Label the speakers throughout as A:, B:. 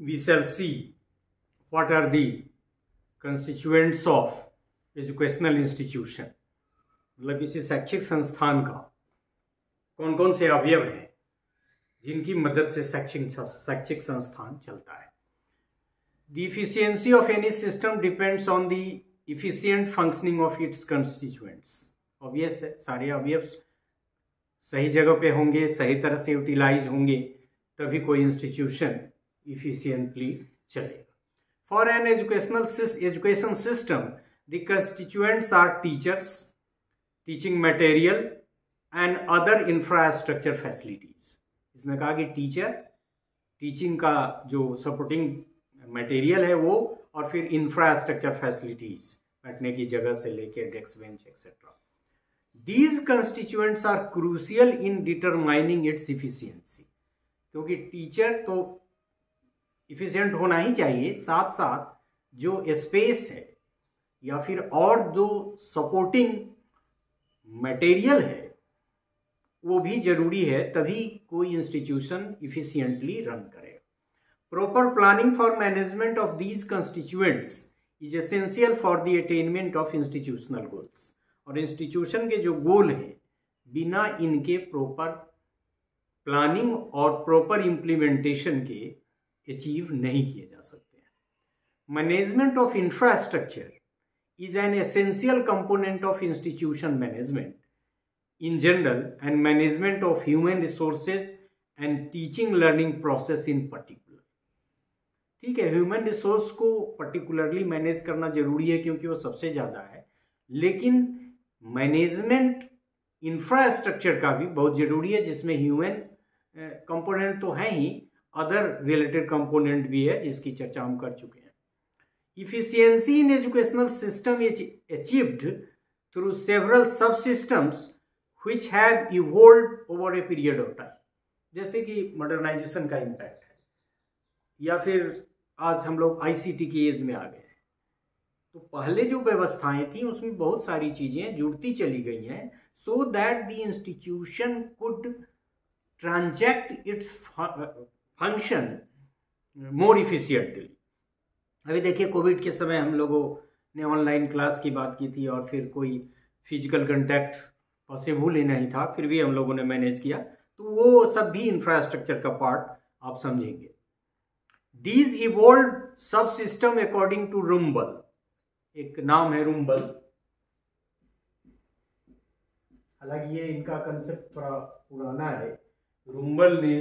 A: we shall see what are the constituents of educational institution, मतलब किसी शैक्षिक संस्थान का कौन कौन से अवयव हैं जिनकी मदद से शैक्षिक संस्थान चलता है. The efficiency of any system depends on the efficient functioning of its constituents. Obvious है, सारे अवयव सही जगह पे होंगे, सही तरह से यूटिलाइज होंगे, तभी कोई इंस्टीट्यूशन इफिशियंटली चलेगा. For an education system, the constituents are teachers, teaching material and other infrastructure facilities. इसमें कहा कि टीचर, टीचिंग का जो सपोर्टिंग मटेरियल है वो, और फिर इंफ्रास्ट्रक्चर फैसिलिटीज, बैठने की जगह से लेके desk bench etcetera. These constituents are crucial in determining its efficiency. क्योंकि टीचर तो इफिशियंट होना ही चाहिए, साथ साथ जो स्पेस है या फिर और जो सपोर्टिंग मटेरियल है वो भी जरूरी है, तभी कोई इंस्टीट्यूशन इफिशियंटली रन करेगा. Proper planning for management of these constituents is essential for the attainment of institutional goals. और इंस्टीट्यूशन के जो गोल हैं बिना इनके प्रॉपर प्लानिंग और प्रॉपर इम्प्लीमेंटेशन के अचीव नहीं किए जा सकते हैं. Management of infrastructure is an essential component of institution management in general and management of human resources and teaching learning process in particular. ठीक है, ह्यूमन रिसोर्स को पर्टिकुलरली मैनेज करना जरूरी है क्योंकि वो सबसे ज़्यादा है, लेकिन मैनेजमेंट इंफ्रास्ट्रक्चर का भी बहुत ज़रूरी है, जिसमें ह्यूमन कंपोनेंट तो है ही, अदर रिलेटेड कंपोनेंट भी है जिसकी चर्चा हम कर चुके हैं. Efficiency in educational system is achieved through several sub systems which have evolved over a period of time. जैसे कि मॉडर्नाइजेशन का इम्पैक्ट है, या फिर आज हम लोग आईसीटी की एज में आ गए हैं, तो पहले जो व्यवस्थाएं थी उसमें बहुत सारी चीजें जुड़ती चली गई हैं, so that the institution could transact its function more efficiently. अभी देखिए, कोविड के समय हम लोगों ने ऑनलाइन क्लास की बात की थी और फिर कोई फिजिकल कंटैक्ट पॉसिबल ही नहीं था, फिर भी हम लोगों ने मैनेज किया, तो वो सब भी इंफ्रास्ट्रक्चर का पार्ट आप समझेंगे. These evolved subsystem according to Rumbel, एक नाम है रूम्बल. हालांकि ये इनका कंसेप्ट थोड़ा पुराना है. रूम्बल ने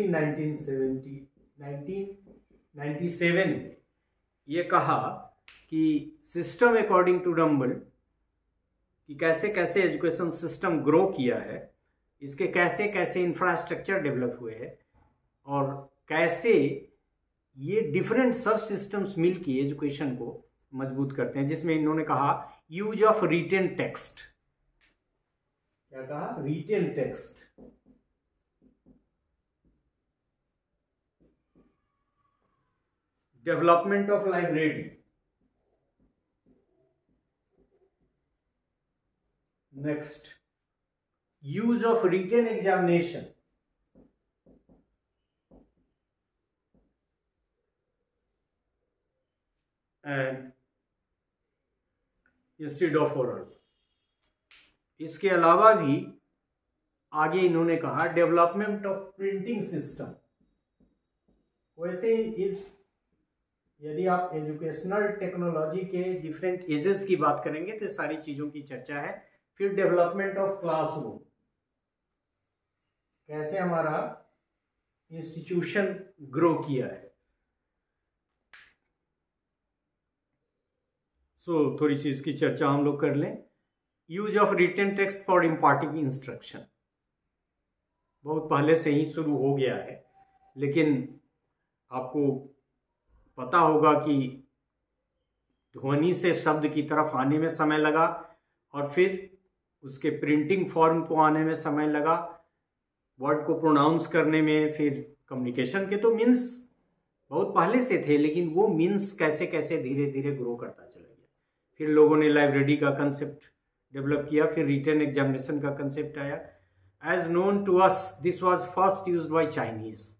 A: 1997 में ये कहा कि सिस्टम अकॉर्डिंग टू रम्बल, कि कैसे कैसे एजुकेशन सिस्टम ग्रो किया है, इसके कैसे कैसे इंफ्रास्ट्रक्चर डेवलप हुए हैं और कैसे ये डिफरेंट सब सिस्टम्स मिलकर एजुकेशन को मजबूत करते हैं. जिसमें इन्होंने कहा यूज ऑफ रिटेन टेक्स्ट. क्या कहा? Written text. Development of library. Next, use of written examination. And instead of oral. इसके अलावा भी आगे इन्होंने कहा डेवलपमेंट ऑफ प्रिंटिंग सिस्टम. वैसे यदि आप एजुकेशनल टेक्नोलॉजी के डिफरेंट एजेस की बात करेंगे तो सारी चीजों की चर्चा है. फिर डेवलपमेंट ऑफ क्लासरूम, कैसे हमारा इंस्टीट्यूशन ग्रो किया है. थोड़ी सी इसकी चर्चा हम लोग कर लें. Use of written text for imparting instruction बहुत पहले से ही शुरू हो गया है, लेकिन आपको पता होगा कि ध्वनि से शब्द की तरफ आने में समय लगा और फिर उसके प्रिंटिंग फॉर्म को आने में समय लगा, वर्ड को प्रोनाउंस करने में, फिर कम्युनिकेशन के तो मीन्स बहुत पहले से थे, लेकिन वो मीन्स कैसे कैसे धीरे धीरे ग्रो करता चला गया. फिर लोगों ने लाइब्रेरी का कंसेप्ट डेवलप किया, फिर रिटन एग्जामिनेशन का कंसेप्ट आया. As known to us this was first used by Chinese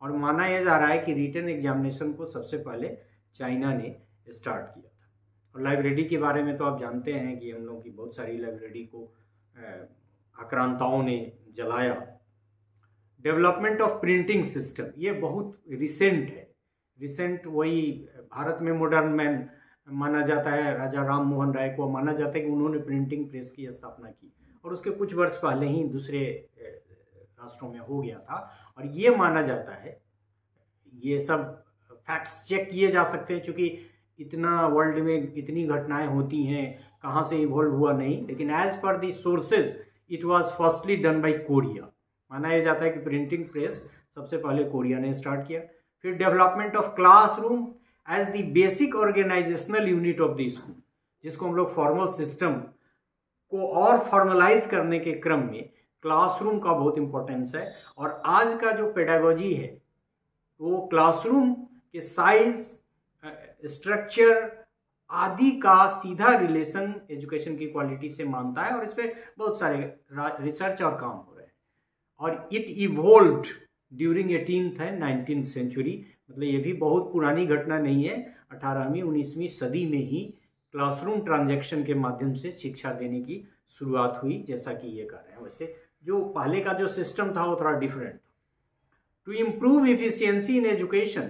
A: और माना यह जा रहा है कि रिटन एग्जामिनेशन को सबसे पहले चाइना ने स्टार्ट किया था। और लाइब्रेरी के बारे में तो आप जानते हैं कि हम लोग की बहुत सारी लाइब्रेरी को आक्रांताओं ने जलाया। डेवलपमेंट ऑफ प्रिंटिंग सिस्टम, ये बहुत रिसेंट है। रिसेंट वही भारत में मॉडर्न मैन माना जाता है, राजा राम मोहन राय को माना जाता है कि उन्होंने प्रिंटिंग प्रेस की स्थापना की, और उसके कुछ वर्ष पहले ही दूसरे राष्ट्रों में हो गया था। और ये माना जाता है, ये सब फैक्ट्स चेक किए जा सकते हैं, क्योंकि इतना वर्ल्ड में इतनी घटनाएं होती हैं, कहाँ से इवॉल्व हुआ नहीं, लेकिन as per the sources it was firstly done by Korea. माना यह जाता है कि प्रिंटिंग प्रेस सबसे पहले कोरिया ने स्टार्ट किया। फिर development of classroom as the basic organizational unit of the school, जिसको हम लोग फॉर्मल सिस्टम को और फॉर्मलाइज करने के क्रम में क्लासरूम का बहुत इंपॉर्टेंस है। और आज का जो पेडागोजी है वो क्लासरूम के साइज, स्ट्रक्चर आदि का सीधा रिलेशन एजुकेशन की क्वालिटी से मानता है, और इस पर बहुत सारे रिसर्च और काम हो रहे हैं। और it evolved during 18th and 19th century, मतलब ये भी बहुत पुरानी घटना नहीं है। 18वीं 19वीं सदी में ही क्लासरूम ट्रांजैक्शन के माध्यम से शिक्षा देने की शुरुआत हुई, जैसा कि ये कर रहे हैं। वैसे जो पहले का जो सिस्टम था वो थोड़ा डिफरेंट था। To improve efficiency in education,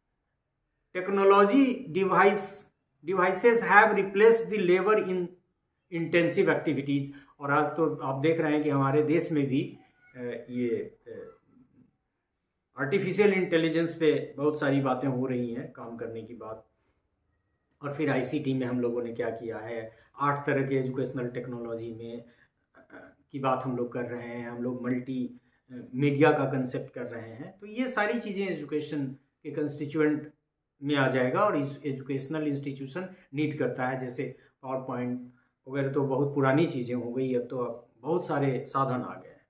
A: technology devices have replaced the labour in intensive activities. और आज तो आप देख रहे हैं कि हमारे देश में भी ये आर्टिफिशियल इंटेलिजेंस पे बहुत सारी बातें हो रही हैं, काम करने की बात। और फिर आईसीटी में हम लोगों ने क्या किया है, 8 तरह के एजुकेशनल टेक्नोलॉजी में की बात हम लोग कर रहे हैं। हम लोग मल्टी मीडिया का कंसेप्ट कर रहे हैं। तो ये सारी चीज़ें एजुकेशन के कंस्टिट्यूएंट में आ जाएगा, और इस एजुकेशनल इंस्टीट्यूशन नीड करता है। जैसे पावर पॉइंट वगैरह तो बहुत पुरानी चीज़ें हो गई, अब तो बहुत सारे साधन आ गए हैं।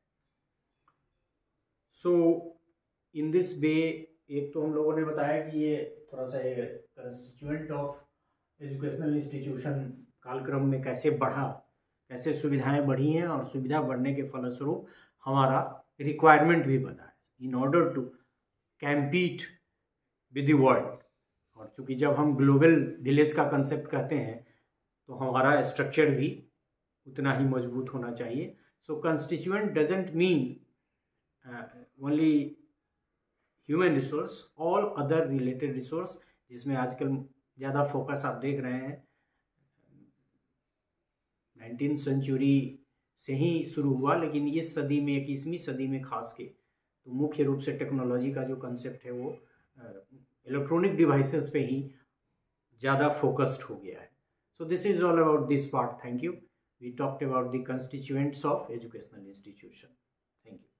A: सो इन दिस वे, एक तो हम लोगों ने बताया कि ये थोड़ा सा कंस्टिट्यूएंट ऑफ एजुकेशनल इंस्टीट्यूशन कालक्रम में कैसे बढ़ा, कैसे सुविधाएं बढ़ी हैं, और सुविधा बढ़ने के फलस्वरूप हमारा रिक्वायरमेंट भी बढ़ा है in order to compete with the world. और चूँकि जब हम ग्लोबल विलेज का कंसेप्ट कहते हैं तो हमारा स्ट्रक्चर भी उतना ही मजबूत होना चाहिए। So constituent doesn't mean only human resource, all other related resource, जिसमें आजकल ज़्यादा फोकस आप देख रहे हैं 19th सेंचुरी से ही शुरू हुआ, लेकिन इस सदी में 21वीं सदी में खास के तो मुख्य रूप से टेक्नोलॉजी का जो कंसेप्ट है वो इलेक्ट्रॉनिक डिवाइसेस पे ही ज़्यादा फोकस्ड हो गया है। So this is all about this part. Thank you. We talked about the constituents of educational institution. Thank you.